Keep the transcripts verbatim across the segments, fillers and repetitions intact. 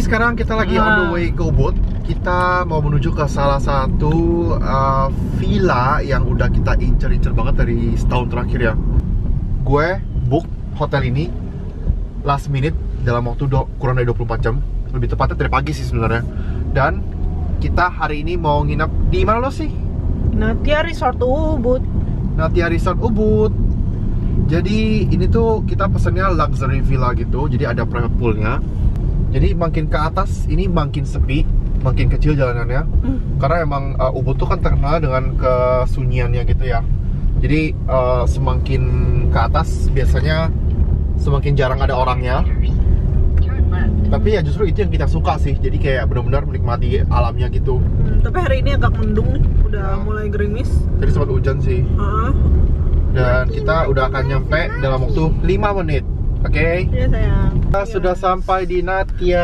sekarang kita lagi on the way ke Ubud. Kita mau menuju ke salah satu uh, villa yang udah kita incer-incer banget dari setahun terakhir ya. Gue book hotel ini last minute dalam waktu do, kurang dari dua puluh empat jam. Lebih tepatnya dari pagi sih sebenarnya. Dan kita hari ini mau nginep di mana lo sih? Natia Resort Ubud. Natia Resort Ubud. Jadi ini tuh kita pesennya luxury villa gitu. Jadi ada private poolnya. Jadi makin ke atas ini makin sepi, makin kecil jalanannya. Mm. Karena emang uh, Ubud tuh kan terkenal dengan kesunyiannya gitu ya. Jadi uh, semakin ke atas biasanya semakin jarang ada orangnya. Tapi ya justru itu yang kita suka sih. Jadi kayak benar-benar menikmati alamnya gitu. Hmm, tapi hari ini agak mendung nih, udah ya. Mulai gerimis. Jadi sempat hujan sih. Uh-huh. Dan kita udah akan nyampe dalam waktu lima menit. Oke? Okay? Iya sayang. Kita ya. Sudah sampai di Natia.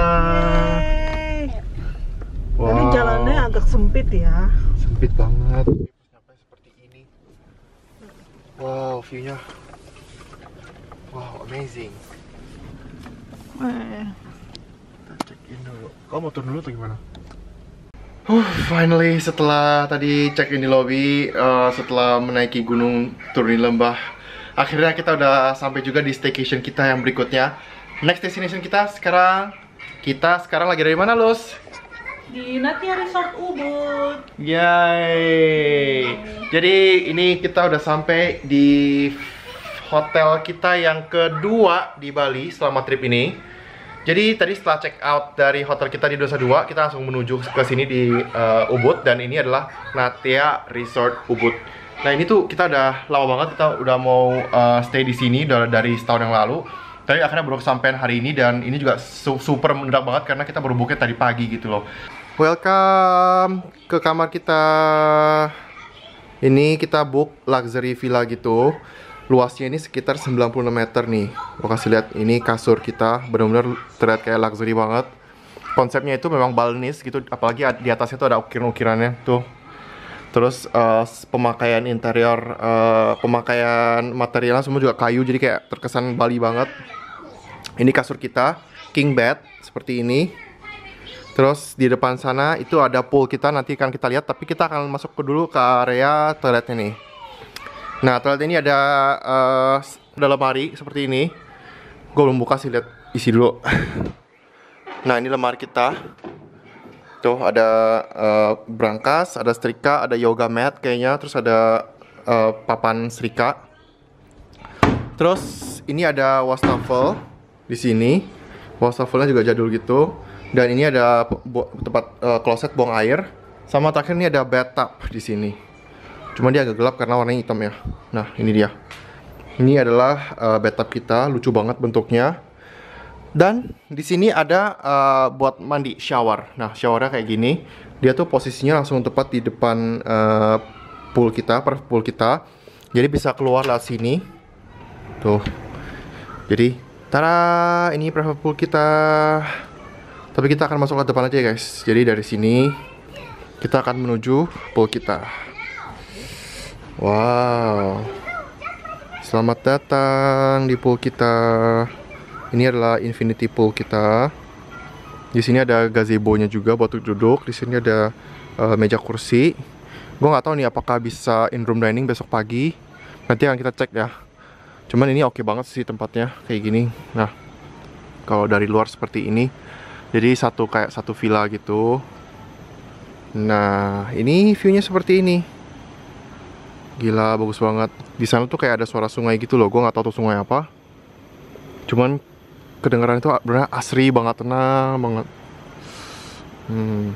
Wow. Ini jalannya agak sempit ya. Sempit banget. Sampai seperti ini. Wow, view-nya. Wow, amazing. Eh. Kita check in dulu. Kamu mau turun dulu atau gimana? Huh, finally setelah tadi check in di lobby, uh, setelah menaiki gunung, turun di lembah, akhirnya kita udah sampai juga di staycation kita yang berikutnya. Next destination kita sekarang, kita sekarang lagi dari mana, Lus? Di Natia Resort Ubud. Yay! Jadi ini kita udah sampai di hotel kita yang kedua di Bali selama trip ini. Jadi tadi setelah check out dari hotel kita di Nusa Dua, kita langsung menuju ke sini di uh, Ubud, dan ini adalah Natia Resort Ubud. Nah ini tuh kita udah lama banget, kita udah mau uh, stay di sini dari setahun yang lalu. Tapi akhirnya baru kesampaian hari ini, dan ini juga su super mendadak banget karena kita baru booknya tadi pagi gitu loh. Welcome ke kamar kita. Ini kita book luxury villa gitu. Luasnya ini sekitar sembilan puluh enam meter nih. Lo kasih lihat, ini kasur kita benar-benar terlihat kayak luxury banget. Konsepnya itu memang Balinese gitu, apalagi di atasnya tuh ada ukiran-ukirannya tuh. Terus uh, pemakaian interior, uh, pemakaian materialnya semua juga kayu, jadi kayak terkesan Bali banget. Ini kasur kita, king bed seperti ini. Terus di depan sana itu ada pool kita, nanti akan kita lihat. Tapi kita akan masuk ke dulu ke area toiletnya nih. Nah, toilet ini ada uh, ada lemari seperti ini. Gue belum buka sih, lihat isi dulu. Nah, ini lemari kita. Tuh ada uh, brankas, ada setrika, ada yoga mat kayaknya, terus ada uh, papan setrika. Terus ini ada wastafel di sini. Wastafelnya juga jadul gitu. Dan ini ada tempat uh, kloset buang air. Sama terakhir ini ada bathtub di sini. Cuma dia agak gelap karena warnanya hitam ya. Nah, ini dia. Ini adalah uh, bathtub kita, lucu banget bentuknya. Dan di sini ada uh, buat mandi, shower. Nah, showernya kayak gini. Dia tuh posisinya langsung tepat di depan uh, pool kita, per pool kita. Jadi bisa keluar lewat sini. Tuh. Jadi, tada, ini private pool kita. Tapi kita akan masuk ke depan aja guys. Jadi dari sini kita akan menuju pool kita. Wow. Selamat datang di pool kita. Ini adalah infinity pool kita. Di sini ada gazebo-nya juga buat duduk. Di sini ada uh, meja kursi. Gue nggak tahu nih apakah bisa in room dining besok pagi. Nanti akan kita cek ya. Cuman ini oke banget sih tempatnya kayak gini. Nah, kalau dari luar seperti ini. Jadi satu kayak satu villa gitu. Nah, ini view-nya seperti ini. Gila, bagus banget. Di sana tuh kayak ada suara sungai gitu loh. Gue nggak tahu tuh sungai apa. Cuman kedengaran itu benar asri banget, tenang banget. Hmm.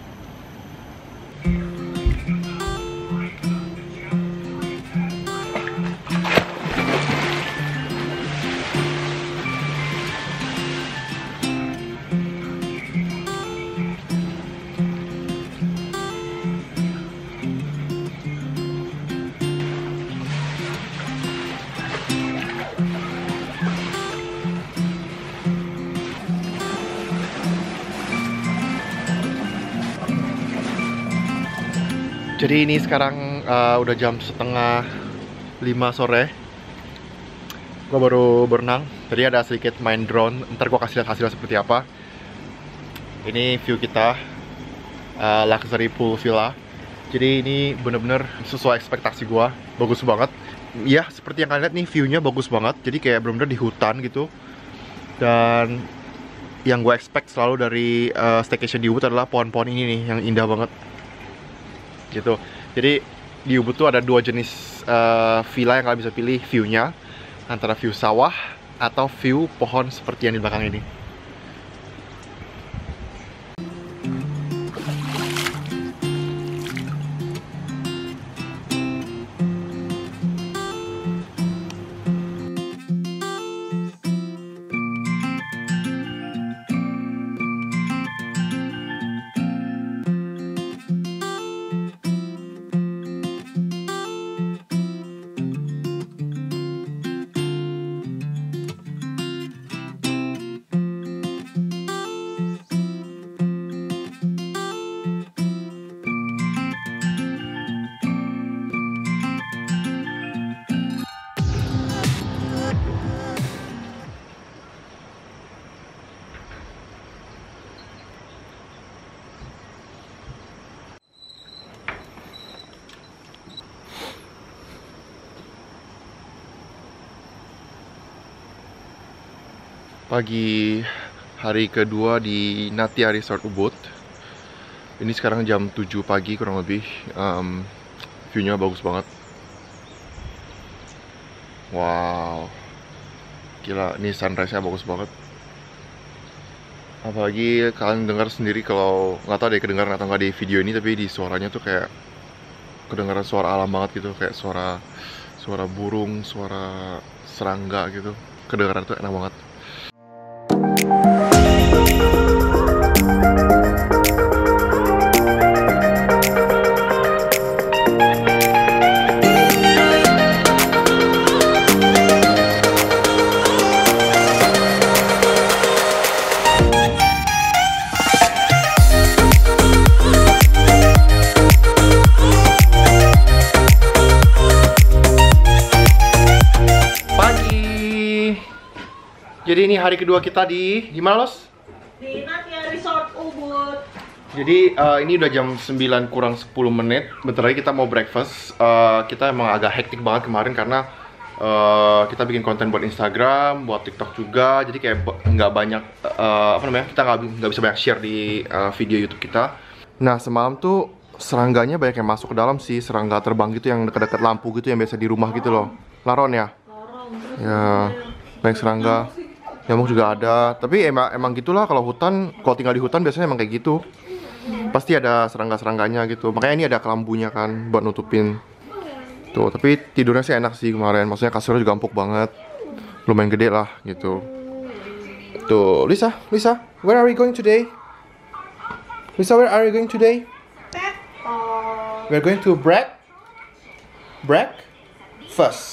Jadi ini sekarang uh, udah jam setengah lima sore. Gue baru berenang. Tadi ada sedikit main drone. Ntar gue kasih lihat hasilnya seperti apa. Ini view kita, uh, luxury pool villa. Jadi ini bener-bener sesuai ekspektasi gua, bagus banget. Ya seperti yang kalian lihat nih, view-nya bagus banget. Jadi kayak bener-bener di hutan gitu. Dan yang gue expect selalu dari uh, staycation di Ubud adalah pohon-pohon ini nih yang indah banget gitu. Jadi di Ubud tuh ada dua jenis uh, villa yang kalian bisa pilih view-nya, antara view sawah atau view pohon seperti yang di belakang ini. Pagi hari kedua di Natia Resort Ubud. Ini sekarang jam tujuh pagi kurang lebih. um, View-nya bagus banget. Wow, gila, ini sunrise-nya bagus banget. Apalagi kalian dengar sendiri, kalau nggak tahu deh kedengaran atau nggak di video ini, tapi di suaranya tuh kayak kedengaran suara alam banget gitu, kayak suara suara burung, suara serangga gitu. Kedengaran tuh enak banget. Jadi ini hari kedua kita di di mana, Los? Di Natia Resort Ubud. Jadi uh, ini udah jam sembilan kurang sepuluh menit. Bentar lagi kita mau breakfast. Uh, kita emang agak hektik banget kemarin karena uh, kita bikin konten buat Instagram, buat TikTok juga. Jadi kayak nggak banyak uh, apa namanya? Kita nggak nggak bisa banyak share di uh, video YouTube kita. Nah, semalam tuh serangganya banyak yang masuk ke dalam sih, serangga terbang gitu yang dekat-dekat lampu gitu yang biasa di rumah gitu loh. Laron ya? Lorong. Ya, banyak serangga. Nyamuk juga ada, tapi emang emang gitulah kalau hutan, kalau tinggal di hutan biasanya emang kayak gitu. Pasti ada serangga-serangganya gitu. Makanya ini ada kelambunya kan buat nutupin. Tuh, tapi tidurnya sih enak sih kemarin. Maksudnya kasurnya juga empuk banget. Lumayan gede lah gitu. Tuh, Lisa, Lisa, where are we going today? Lisa, where are you going today? Oh. We're going to break breakfast.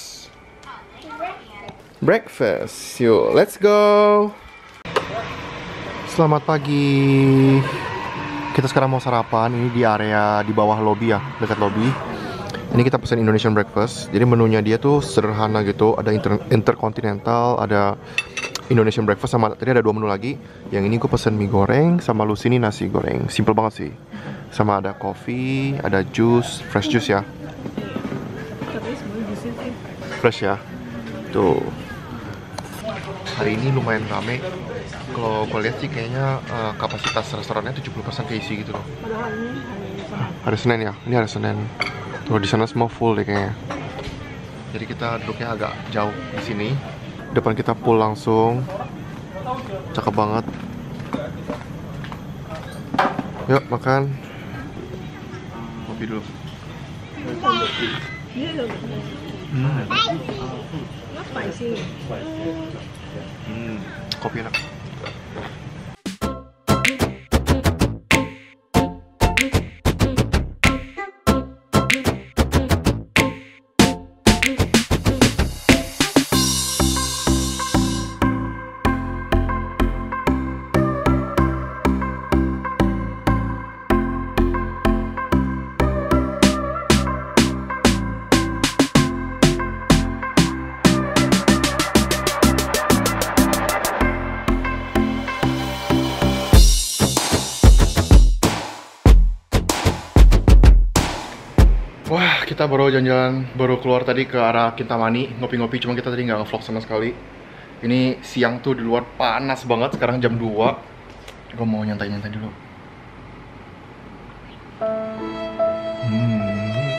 Breakfast, yuk, let's go. Selamat pagi. Kita sekarang mau sarapan. Ini di area di bawah lobby ya, dekat lobby. Ini kita pesan Indonesian breakfast. Jadi menunya dia tuh sederhana gitu. Ada inter intercontinental, ada Indonesian breakfast, sama tadi ada dua menu lagi. Yang ini gue pesen mie goreng, sama lu sini nasi goreng. Simple banget sih. Sama ada coffee, ada juice, fresh juice ya. Fresh ya. Tuh. Hari ini lumayan rame. Kalau gue lihat sih kayaknya uh, kapasitas restorannya tujuh puluh persen keisi gitu loh. Padahal ini Hari Senin ya? Ini hari Senin. Tuh di sana semua full deh kayaknya. Jadi kita duduknya agak jauh di sini. Depan kita pool langsung. Cakep banget. Yuk makan. Kopi dulu. Hmm. spicy. Hmm, kopi enak. Wah, kita baru jalan-jalan, baru keluar tadi ke arah Kintamani, ngopi-ngopi, cuma kita tadi nggak nge-vlog sama sekali. Ini siang tuh di luar panas banget, sekarang jam dua. Gue mau nyantai-nyantai dulu. Hmm.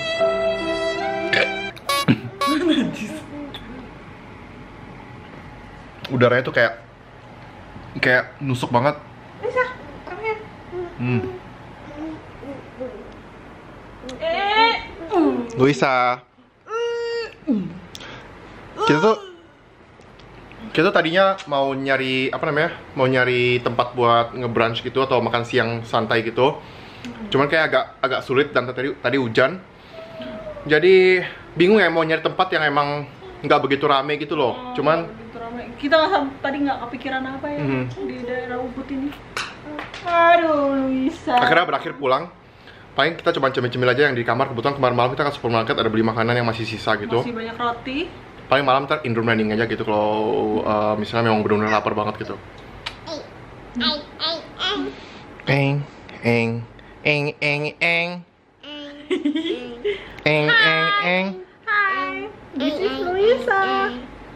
Udaranya tuh kayak kayak nusuk banget. Lisa, come here. Hmm. Eh. Luisa. Kita tuh kita tuh tadinya mau nyari apa namanya? Mau nyari tempat buat nge-brunch gitu atau makan siang santai gitu. Cuman kayak agak agak sulit dan tadi tadi hujan. Jadi bingung ya mau nyari tempat yang emang nggak begitu rame gitu loh. Oh, Cuman begitu ramai. Kita nggak tadi nggak kepikiran apa ya Mhm. di daerah Ubud ini. Aduh, Luisa. akhirnya berakhir pulang. Paling kita coba cemil-cemil aja yang di kamar. Kebetulan kemarin malam kita ke supermarket ada beli makanan yang masih sisa gitu. Masih banyak roti. Paling malam ntar indoor dining aja gitu kalau uh, misalnya memang benar-benar lapar banget gitu. Eng, eng, eng, eng, eng, eng, eng, eng. Hai, this is Luisa.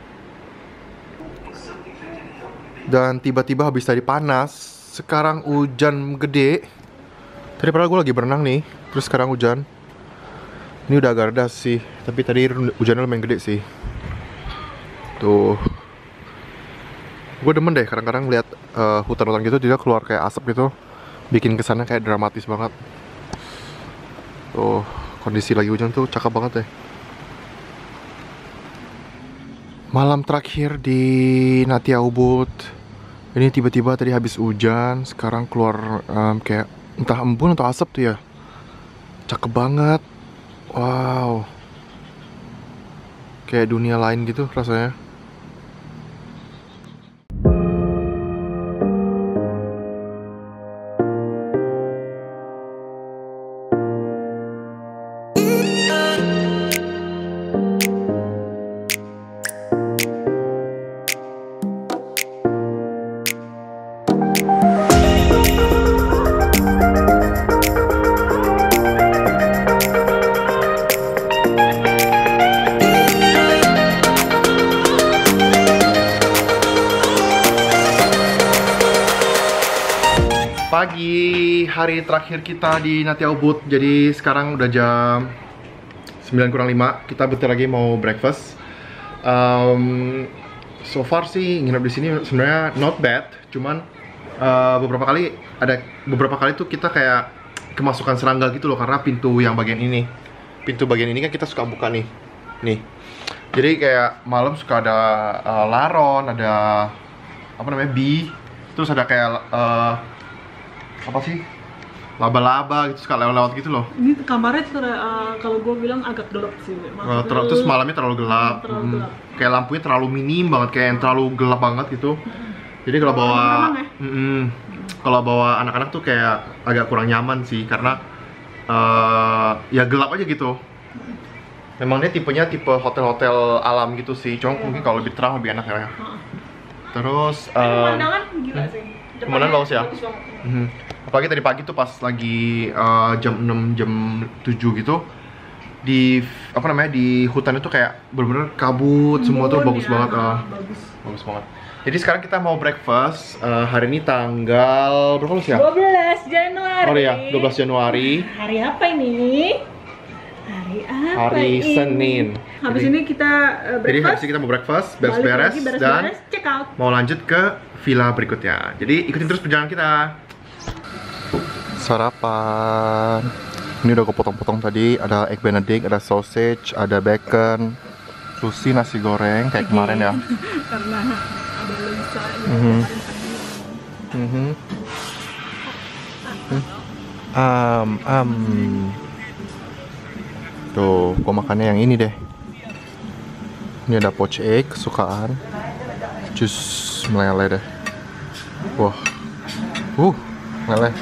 Dan tiba-tiba habis tadi panas, sekarang hujan gede. Tadi padahal gue lagi berenang nih, terus sekarang hujan. Ini udah agak reda sih, tapi tadi hujannya lumayan gede sih. Tuh, gue demen deh kadang-kadang lihat uh, hutan-hutan gitu dia keluar kayak asap gitu, bikin kesannya kayak dramatis banget. Tuh, kondisi lagi hujan tuh cakep banget deh. Malam terakhir di Natia Ubud. Ini tiba-tiba tadi habis hujan, sekarang keluar um, kayak entah embun atau asap tuh ya. Cakep banget. Wow. Kayak dunia lain gitu rasanya. Pagi hari terakhir kita di Natia Ubud. Jadi sekarang udah jam sembilan kurang lima. Kita bentar lagi mau breakfast. Um, so far sih nginep di sini sebenarnya not bad. Cuman uh, beberapa kali ada beberapa kali tuh kita kayak kemasukan serangga gitu loh karena pintu yang bagian ini. Pintu bagian ini kan kita suka buka nih. Nih. Jadi kayak malam suka ada uh, laron, ada apa namanya? bee. Terus ada kayak uh, apa sih, laba-laba gitu suka lewat-lewat gitu loh. Ini kamarnya uh, kalau gue bilang agak gelap sih. Uh, ter terus malamnya terlalu gelap. Terlalu hmm. gelap. Kayak lampunya terlalu minim banget, kayak yang terlalu gelap banget gitu. Jadi kalau bawa ya? mm -mm, kalau bawa anak-anak tuh kayak agak kurang nyaman sih karena uh, ya gelap aja gitu. Memang dia tipenya tipe hotel-hotel alam gitu sih. Cuma yeah. mungkin kalau lebih terang lebih enak ya. Terus uh, pemandangan gila sih. Pemandangan bagus ya. Bagus banget. Hmm. Apalagi tadi pagi tuh pas lagi uh, jam enam jam tujuh gitu di apa namanya di hutan itu kayak bener-bener kabut semua tuh bagus ya, banget uh, bagus. bagus banget. Jadi sekarang kita mau breakfast uh, hari ini tanggal berapa sih ya? dua belas Januari. Oh iya, dua belas Januari. Hari apa ini? Hari apa Hari ini? Senin. Habis Jadi- ini kita uh, Jadi habis breakfast. ini kita mau breakfast, balik beres-beres lagi, dan beres-beres, check out. mau lanjut ke villa berikutnya. Jadi ikutin terus perjalanan kita. Sarapan. Ini udah gue potong-potong tadi. Ada egg benedict, ada sausage, ada bacon, sushi, nasi goreng kayak kemarin ya. Karena ada Luisa Mhm. Mhm. Um, um. Tuh, gue makannya yang ini deh. Ini ada poached egg kesukaan. Jus meleleh deh. Wah. Uh, meleleh.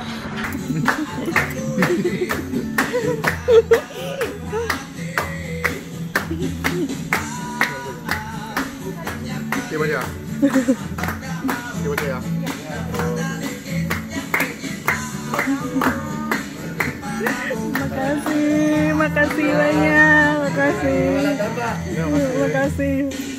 Coba aja. Coba aja ya. Makasih, makasih banyak, makasih. Makasih.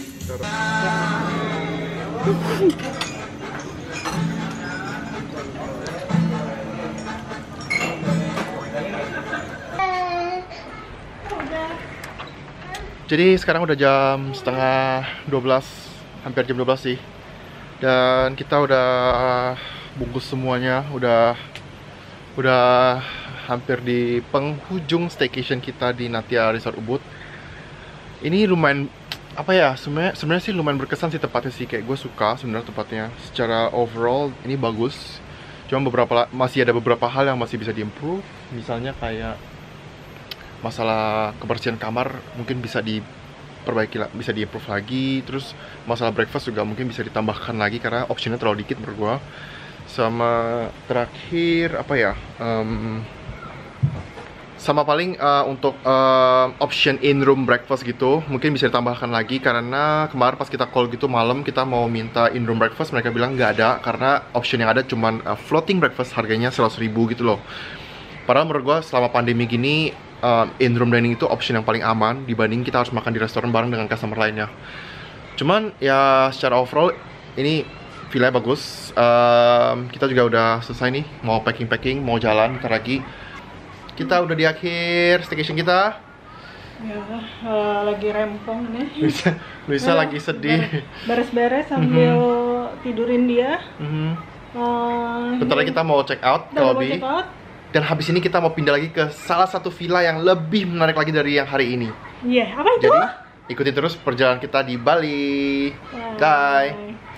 Jadi sekarang udah jam setengah dua belas, hampir jam dua belas sih. Dan kita udah bungkus semuanya, udah udah hampir di penghujung staycation kita di Natia Resort Ubud. Ini lumayan apa ya, sebenarnya sebenarnya sih lumayan berkesan sih tempatnya sih, kayak gue suka sebenarnya tempatnya. Secara overall ini bagus. Cuma beberapa masih ada beberapa hal yang masih bisa diimprove, misalnya kayak masalah kebersihan kamar mungkin bisa diperbaiki, bisa diimprove lagi. Terus masalah breakfast juga mungkin bisa ditambahkan lagi karena optionnya terlalu dikit menurut gua. Sama terakhir apa ya, um, sama paling uh, untuk uh, option in room breakfast gitu mungkin bisa ditambahkan lagi, karena kemarin pas kita call gitu malam kita mau minta in room breakfast, mereka bilang nggak ada karena option yang ada cuman uh, floating breakfast harganya seratus ribu gitu loh. Padahal menurut gua selama pandemi gini Uh, in-room dining itu option yang paling aman dibanding kita harus makan di restoran bareng dengan customer lainnya. Cuman ya secara overall ini villa bagus. Uh, kita juga udah selesai nih, mau packing-packing, mau jalan ntar lagi. Kita udah di akhir staycation kita. Ya, uh, lagi rempong nih. Luisa, Luisa ya, lagi sedih. Beres-beres sambil mm-hmm. tidurin dia. Mm-hmm. uh, Bentar lagi kita mau check out ke lobby. Dan habis ini kita mau pindah lagi ke salah satu villa yang lebih menarik lagi dari yang hari ini. Iya, yeah, apa itu? Jadi, ikuti terus perjalanan kita di Bali. Bye. Bye.